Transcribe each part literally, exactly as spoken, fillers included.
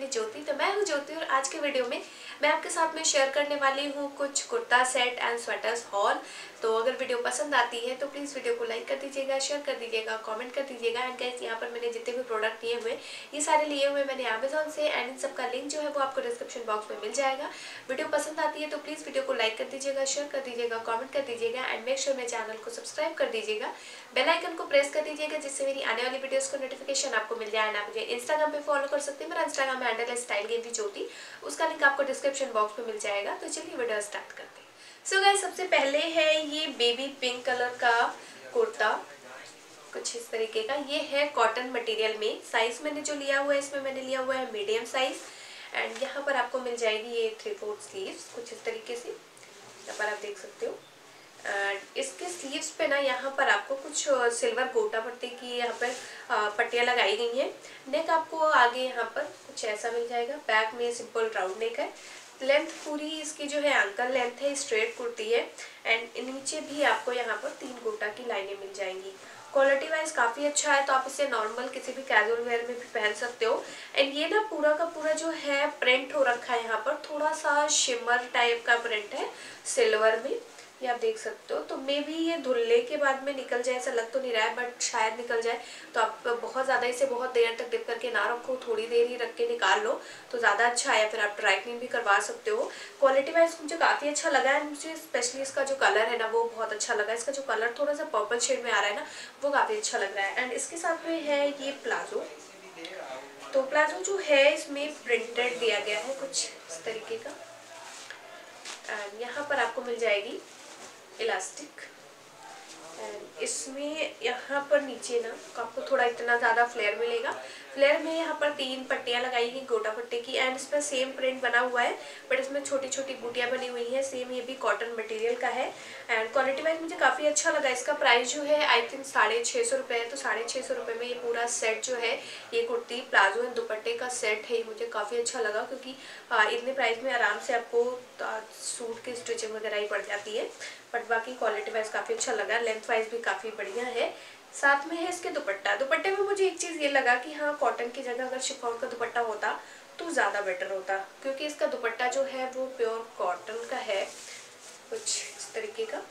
मेरी ज्योति। तो मैं हूँ ज्योति और आज के वीडियो में मैं आपके साथ में शेयर करने वाली हूँ कुछ kurta set and sweaters haul. तो अगर वीडियो पसंद आती है तो प्लीज़ वीडियो को लाइक कर दीजिएगा, शेयर कर दीजिएगा, कमेंट कर दीजिएगा। एंड गाइस, यहाँ पर मैंने जितने भी प्रोडक्ट लिए हुए ये सारे लिए हुए मैंने अमेजोन से, एंड इन सबका लिंक जो है वो आपको डिस्क्रिप्शन बॉक्स में मिल जाएगा। वीडियो पसंद आती है तो प्लीज़ वीडियो को लाइक कर दीजिएगा, शेयर कर दीजिएगा, कॉमेंट कर दीजिएगा एंड मेक श्योर मेरे चैनल को सब्सक्राइब कर दीजिएगा। बेल आइकन को प्रेस कर दीजिएगा जिससे मेरी आने वाली वीडियोस को नोटिफिकेशन आपको मिल जाए। आप मुझे इंस्टाग्राम पे फॉलो कर सकते हैं, मेरा इंस्टाग्राम हैंडल है स्टाइल गेम ज्योति, उसका लिंक आपको डिस्क्रिप्शन बॉक्स में मिल जाएगा। तो चलिए वीडियो स्टार्ट करते हैं। सो गाइस, सबसे पहले है ये बेबी पिंक कलर का कुर्ता, कुछ इस तरीके का। ये है कॉटन मटेरियल में। साइज मैंने जो लिया हुआ है इसमें मैंने लिया हुआ है मीडियम साइज। एंड यहाँ पर आपको मिल जाएगी ये थ्री फोर्थ स्लीव्स, कुछ इस तरीके से यहाँ पर आप देख सकते हो। एंड इसके स्लीव्स पे ना यहाँ पर आपको कुछ सिल्वर गोटा पट्टी की यहाँ पर पट्टियाँ लगाई गई हैं। नेक आपको आगे यहाँ पर कुछ ऐसा मिल जाएगा। बैक में सिंपल राउंड नेक है। लेंथ पूरी इसकी जो है एंकल लेंथ है, स्ट्रेट कुर्ती है। एंड नीचे भी आपको यहाँ पर तीन गोटा की लाइनें मिल जाएंगी। क्वालिटी वाइज काफ़ी अच्छा है, तो आप इसे नॉर्मल किसी भी कैजुअल वेयर में भी पहन सकते हो। एंड ये ना पूरा का पूरा जो है प्रिंट हो रखा है, यहाँ पर थोड़ा सा शिमर टाइप का प्रिंट है सिल्वर में, ये आप देख सकते हो। तो मे भी ये धुलने के बाद में निकल जाए, ऐसा लग तो नहीं रहा है बट शायद निकल जाए। तो आप बहुत ज़्यादा इसे बहुत देर तक डिप करके ना रखो, थोड़ी देर ही रख के निकाल लो तो ज़्यादा अच्छा है। फिर आप ड्राई क्लीन भी करवा सकते हो। क्वालिटी वाइज मुझे काफ़ी अच्छा लगा है। मुझे स्पेशली इसका जो कलर है ना वो बहुत अच्छा लगा। इसका जो कलर थोड़ा सा पर्पल शेड में आ रहा है ना वो काफ़ी अच्छा लग रहा है। एंड इसके साथ में है ये प्लाजो। तो प्लाजो जो है इसमें प्रिंटेड दिया गया है कुछ इस तरीके का। एंड यहाँ पर आपको मिल जाएगी इलास्टिक। एंड इसमें यहाँ पर नीचे ना आपको थोड़ा इतना ज़्यादा फ्लेयर मिलेगा। फ्लेयर में यहाँ पर तीन पट्टियाँ लगाई गई गोटा पट्टी की। एंड इसमें सेम प्रिंट बना हुआ है बट इसमें छोटी छोटी बूटियाँ बनी हुई हैं। सेम ये भी कॉटन मटेरियल का है। एंड क्वालिटी वाइज मुझे काफ़ी अच्छा लगा। इसका प्राइस जो है आई थिंक साढ़े छः सौ रुपये है। तो साढ़े छः सौ रुपये में ये पूरा सेट जो है, ये कुर्ती प्लाजो एंड दुपट्टे का सेट है, मुझे काफ़ी अच्छा लगा। क्योंकि इतने प्राइस में आराम से आपको सूट की स्टिचिंग वगैरह ही पड़ जाती है। बट बाकी क्वालिटी वाइज काफ़ी अच्छा लगा। लेंथ वाइज भी काफ़ी बढ़िया है। साथ में है इसके दुपट्टा। दुपट्टे में मुझे एक चीज़ ये लगा कि हाँ, कॉटन की जगह अगर शिफॉन का दुपट्टा होता तो ज़्यादा बेटर होता, क्योंकि इसका दुपट्टा जो है वो प्योर कॉटन का है, कुछ इस तरीके का।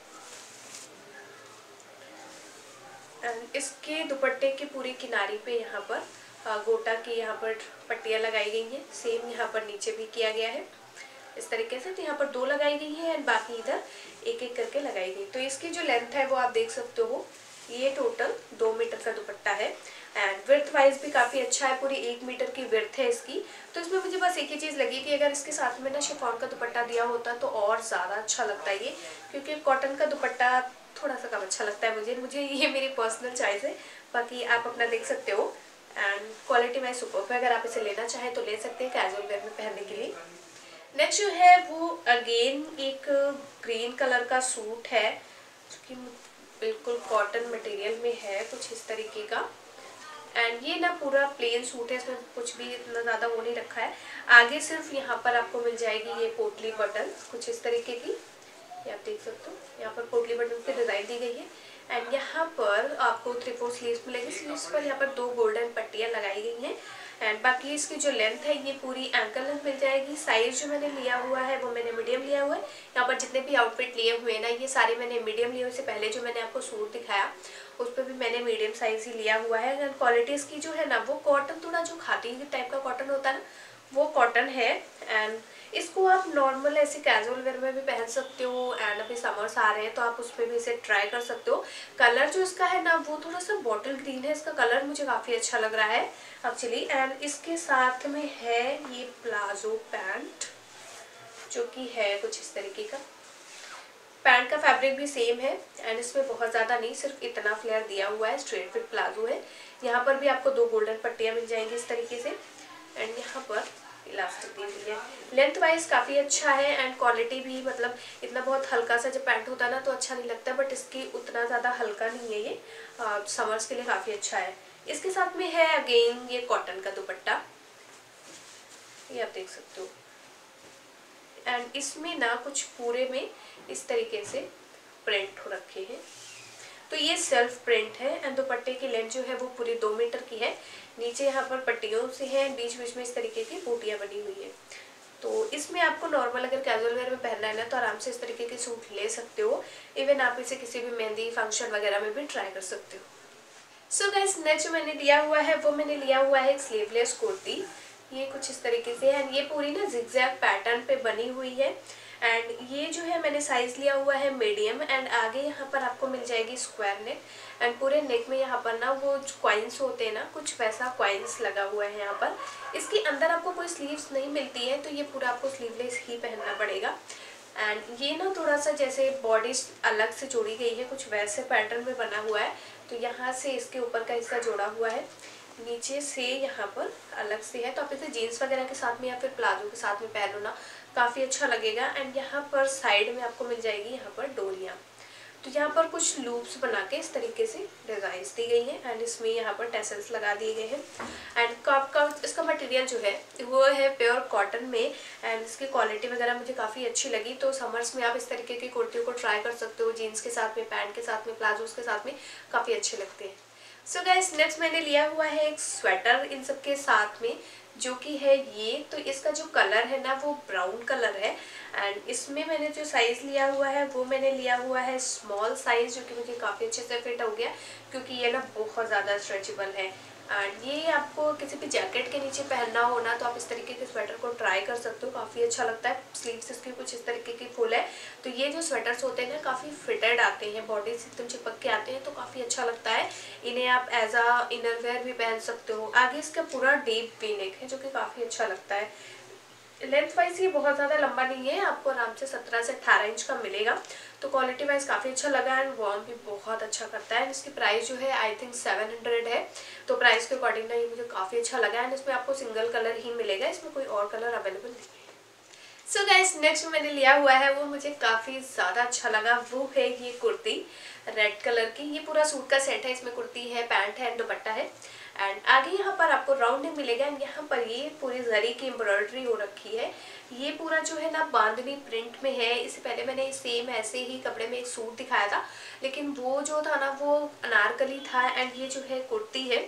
एंड इसके दुपट्टे के पूरी किनारी पे यहाँ पर गोटा की यहाँ पर पट्टियाँ लगाई गई हैं। सेम यहाँ पर नीचे भी किया गया है इस तरीके से। तो यहाँ पर दो लगाई गई है एंड बाकी इधर एक एक करके लगाई गई। तो इसकी जो लेंथ है वो आप देख सकते हो, ये टोटल दो मीटर का दुपट्टा है। एंड विर्थ वाइज भी काफ़ी अच्छा है, पूरी एक मीटर की विर्थ है इसकी। तो इसमें मुझे बस एक ही चीज़ लगी कि अगर इसके साथ में ना शिफॉन का दुपट्टा दिया होता तो और ज़्यादा अच्छा लगता है ये, क्योंकि कॉटन का दुपट्टा थोड़ा सा कम अच्छा लगता है मुझे मुझे ये मेरी पर्सनल चॉइस है। बाकी आप अपना देख सकते हो। एंड क्वालिटी वाइज सुपर है, अगर आप इसे लेना चाहें तो ले सकते हैं कैजुअल वेयर में पहनने के लिए। नेक्स्ट जो है वो अगेन एक ग्रीन कलर का सूट है, जो कि बिल्कुल कॉटन मटेरियल में है, कुछ इस तरीके का। एंड ये ना पूरा प्लेन सूट है, इसमें कुछ भी इतना ज़्यादा वो नहीं रखा है। आगे सिर्फ यहाँ पर आपको मिल जाएगी ये पोटली बटन, कुछ इस तरीके की, ये आप देख सकते हो। यहाँ पर पोटली बटन की डिज़ाइन दी गई है। एंड यहाँ पर आपको थ्री फोर स्लीव्स मिलेगी। स्लीव्स पर यहाँ पर दो गोल्डन पट्टियाँ लगाई गई हैं। एंड बाकी इसकी जो लेंथ है ये पूरी एंकल लेंथ मिल जाएगी। साइज जो मैंने लिया हुआ है वो मैंने मीडियम लिया हुआ है। यहाँ पर जितने भी आउटफिट लिए हुए हैं ना ये सारे मैंने मीडियम लिए हुए। इससे पहले जो मैंने आपको सूट दिखाया उस पर भी मैंने मीडियम साइज ही लिया हुआ है। एंड क्वालिटी इसकी जो है ना वो कॉटन, थोड़ा जो खादी टाइप का कॉटन होता है ना वो कॉटन है। एंड इसको आप नॉर्मल ऐसे कैजुअल वेयर में भी पहन सकते हो। एंड अभी समर्स आ रहे हैं तो आप उस पर भी इसे ट्राई कर सकते हो। कलर जो इसका है ना वो थोड़ा सा बॉटल ग्रीन है, इसका कलर मुझे काफ़ी अच्छा लग रहा है एक्चुअली। एंड इसके साथ में है ये प्लाजो पैंट, जो कि है कुछ इस तरीके का। पैंट का फैब्रिक भी सेम है एंड इसमें बहुत ज़्यादा नहीं, सिर्फ इतना फ्लेयर दिया हुआ है। स्ट्रेट फिट प्लाजो है। यहाँ पर भी आपको दो गोल्डन पट्टियाँ मिल जाएंगी इस तरीके से। एंड यहाँ पर इलास्टिक दी हुई है। लेंथ वाइज काफ़ी अच्छा है एंड क्वालिटी भी, मतलब इतना बहुत हल्का सा जब पैंट होता है ना तो अच्छा नहीं लगता, बट इसकी उतना ज़्यादा हल्का नहीं है ये। समर्स के लिए काफ़ी अच्छा है। इसके साथ में है अगेन ये कॉटन का दुपट्टा, ये आप देख सकते हो। एंड इसमें ना कुछ पूरे में इस तरीके से प्रिंट हो रखे हैं। तो ये सेल्फ प्रिंट है एंड दुपट्टे की लेंथ जो है वो पूरी दो मीटर की है। नीचे यहाँ पर पट्टियों से है, बीच बीच में इस तरीके की बूटियाँ बनी हुई है। तो इसमें आपको नॉर्मल अगर कैजुअल वेयर में पहनना है ना तो आराम से इस तरीके के सूट ले सकते हो। इवन आप इसे किसी भी मेहंदी फंक्शन वगैरह में भी ट्राई कर सकते हो। सो गाइस नेक्स्ट जो मैंने लिया हुआ है वो मैंने लिया हुआ है एक स्लीवलेस कुर्ती। ये कुछ इस तरीके से है एंड ये पूरी ना जिगजैग पैटर्न पे बनी हुई है एंड ये जो है मैंने साइज लिया हुआ है मीडियम एंड आगे यहाँ पर आपको मिल जाएगी स्क्वायर नेक एंड पूरे नेक में यहाँ पर ना वो क्वाइंस होते हैं ना, कुछ वैसा क्वाइंस लगा हुआ है यहाँ पर। इसके अंदर आपको कोई स्लीव्स नहीं मिलती है तो ये पूरा आपको स्लीवलेस ही पहनना पड़ेगा। एंड ये ना थोड़ा सा जैसे बॉडी अलग से जोड़ी गई है, कुछ वैसे पैटर्न में बना हुआ है। तो यहाँ से इसके ऊपर का हिस्सा जोड़ा हुआ है, नीचे से यहाँ पर अलग से है। तो आप इसे जीन्स वगैरह के साथ में या फिर प्लाजो के साथ में पहनो ना, काफ़ी अच्छा लगेगा। एंड यहाँ पर साइड में आपको मिल जाएगी यहाँ पर डोरियाँ। तो यहाँ पर कुछ लूप्स बना के इस तरीके से डिजाइन्स दी गई हैं एंड इसमें यहाँ पर टेसल्स लगा दिए गए हैं। एंड आपका इसका मटेरियल जो है वो है प्योर कॉटन में एंड इसकी क्वालिटी वगैरह मुझे काफ़ी अच्छी लगी। तो समर्स में आप इस तरीके की कुर्तियों को ट्राई कर सकते हो, जीन्स के साथ में, पैंट के साथ में, प्लाजोस के साथ में काफ़ी अच्छे लगते हैं। सो गाइस नेक्स्ट मैंने लिया हुआ है एक स्वेटर इन सब के साथ में, जो कि है ये। तो इसका जो कलर है ना वो ब्राउन कलर है एंड इसमें मैंने जो साइज़ लिया हुआ है वो मैंने लिया हुआ है स्मॉल साइज़, जो कि मुझे काफ़ी अच्छे से फिट हो गया क्योंकि ये ना बहुत ज़्यादा स्ट्रेचेबल है। एंड ये आपको किसी भी जैकेट के नीचे पहनना हो ना तो आप इस तरीके के स्वेटर को ट्राई कर सकते हो, काफ़ी अच्छा लगता है। स्लीव्स इसकी कुछ इस तरीके की फुल है। तो ये जो स्वेटर्स होते हैं ना काफ़ी फिटेड आते हैं, बॉडी से एकदम चिपक के आते हैं, तो काफ़ी अच्छा लगता है। इन्हें आप एज अ इनर वेयर भी पहन सकते हो। आगे इसका पूरा डीप वी नेक है जो कि काफ़ी अच्छा लगता है। लेंथ वाइज ये बहुत ज़्यादा लंबा नहीं है, आपको आराम से सत्रह से अठारह इंच का मिलेगा। तो क्वालिटी वाइज काफ़ी अच्छा लगा एंड वार्म भी बहुत अच्छा करता है। इसकी प्राइस जो है आई थिंक सेवन हंड्रेड है। तो प्राइस के अकॉर्डिंग ना ये मुझे काफ़ी अच्छा लगा एंड इसमें आपको सिंगल कलर ही मिलेगा, इसमें कोई और कलर अवेलेबल नहीं है। सो गाइस नेक्स्ट मैंने लिया हुआ है वो मुझे काफ़ी ज़्यादा अच्छा लगा, वो है ये कुर्ती रेड कलर की। ये पूरा सूट का सेट है, इसमें कुर्ती है, पैंट है एंड दुपट्टा है एंड आगे यहाँ पर आपको राउंड नेक मिलेगा एंड यहाँ पर ये पूरी जरी की एम्ब्रॉयडरी हो रखी है। ये पूरा जो है ना बांधनी प्रिंट में है। इससे पहले मैंने सेम ऐसे ही कपड़े में एक सूट दिखाया था, लेकिन वो जो था ना वो अनारकली था एंड ये जो है कुर्ती है।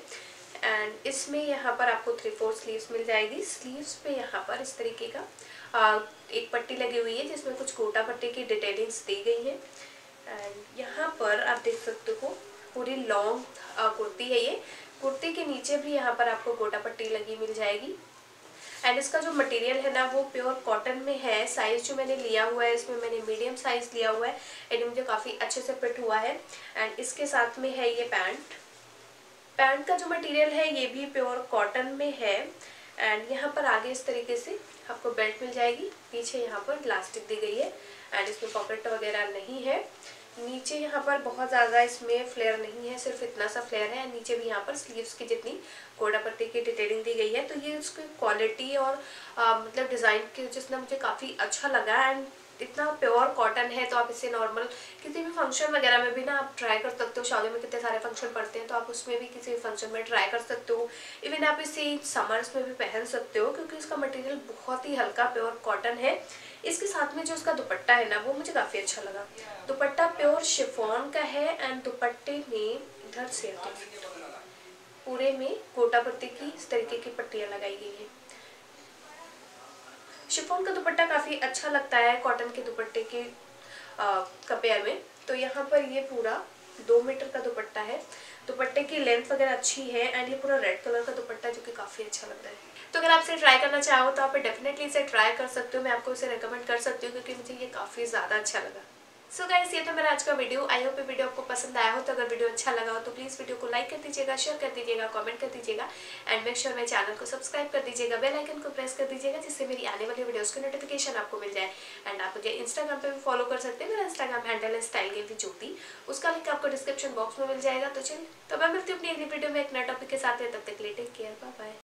एंड इसमें यहाँ पर आपको थ्री फोर स्लीव्स मिल जाएगी। स्लीव्स पे यहाँ पर इस तरीके का आ, एक पट्टी लगी हुई है जिसमें कुछ गोटा पट्टी की डिटेलिंग्स दी गई है एंड यहाँ पर आप देख सकते हो पूरी लॉन्ग कुर्ती है ये। कुर्ती के नीचे भी यहाँ पर आपको गोटा पट्टी लगी मिल जाएगी एंड इसका जो मटेरियल है ना वो प्योर कॉटन में है। साइज जो मैंने लिया हुआ है इसमें मैंने मीडियम साइज लिया हुआ है एंड मुझे काफ़ी अच्छे से फिट हुआ है। एंड इसके साथ में है ये पैंट। पैंट का जो मटेरियल है ये भी प्योर कॉटन में है एंड यहाँ पर आगे इस तरीके से आपको बेल्ट मिल जाएगी, पीछे यहाँ पर इलास्टिक दी गई है एंड इसमें पॉकेट वगैरह नहीं है। नीचे यहाँ पर बहुत ज़्यादा इसमें फ्लेयर नहीं है, सिर्फ इतना सा फ्लेयर है। नीचे भी यहाँ पर स्लीव्स की जितनी गोटा पट्टी की डिटेलिंग दी गई है। तो ये उसकी क्वालिटी और आ, मतलब डिज़ाइन की वजह से मुझे काफ़ी अच्छा लगा एंड इतना प्योर कॉटन है तो आप इसे नॉर्मल किसी भी फंक्शन वगैरह में भी ना आप ट्राई कर सकते हो। शादी में कितने सारे फंक्शन पड़ते हैं तो आप उसमें भी किसी फंक्शन में ट्राई कर सकते हो। इवन आप इसे समर्स में भी पहन सकते हो क्योंकि इसका मटेरियल बहुत ही हल्का प्योर कॉटन है। इसके साथ में जो इसका दुपट्टा है ना वो मुझे काफ़ी अच्छा लगा। दुपट्टा प्योर शिफॉन का है एंड दुपट्टे में इधर से पूरे में गोटा पट्टी की इस तरीके की पट्टियाँ लगाई गई है। शिफॉन का दुपट्टा काफ़ी अच्छा लगता है कॉटन के दुपट्टे के कंपेयर में। तो यहाँ पर ये पूरा दो मीटर का दुपट्टा है। दुपट्टे की लेंथ वगैरह अच्छी है एंड ये पूरा रेड कलर का दुपट्टा जो कि काफ़ी अच्छा लगता है। तो अगर आप इसे ट्राई करना चाहो तो आप डेफिनेटली इसे ट्राई कर सकते हो। मैं आपको इसे रेकमेंड कर सकती हूँ क्योंकि मुझे ये काफ़ी ज़्यादा अच्छा लगा। सो so गाइस ये तो मेरा आज का वीडियो। आई होप ये वीडियो आपको पसंद आया हो। तो अगर वीडियो अच्छा लगा हो तो प्लीज़ वीडियो को लाइक कर दीजिएगा, शेयर कर दीजिएगा, कमेंट कर दीजिएगा एंड मेक श्योर मेरे चैनल को सब्सक्राइब कर दीजिएगा, बेल आइकन को प्रेस कर दीजिएगा जिससे मेरी आने वाली वीडियोस की नोटिफिकेशन आपको मिल जाए। एंड आप मुझे इंस्टाग्राम पे भी फॉलो कर सकते हैं। मेरा इंस्टाग्राम हैंडल है स्टाइल गेवी ज्योति, उसका लिंक आपको डिस्क्रिप्शन बॉक्स में मिल जाएगा। तो चलिए तो मैं मिलती हूँ अपनी अगली वीडियो में एक नए टॉपिक के साथ। तब तक के लिए टेक केयर, बाय बाय।